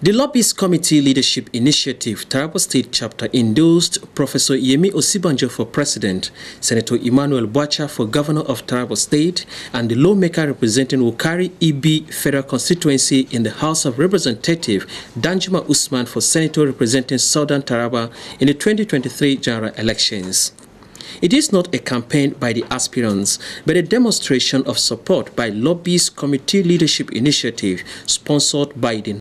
The Lobbyist Committee Leadership Initiative, Taraba State Chapter, endorsed Professor YEMI OSIBANJO for President, Senator Emmanuel Bwacha for Governor of Taraba State, and the lawmaker representing Wukari Ibi Federal Constituency in the House of Representatives, Danji SS for Senator representing Southern Taraba in the 2023 general elections. It is not a campaign by the aspirants, but a demonstration of support by Lobbyist Committee Leadership Initiative, sponsored by the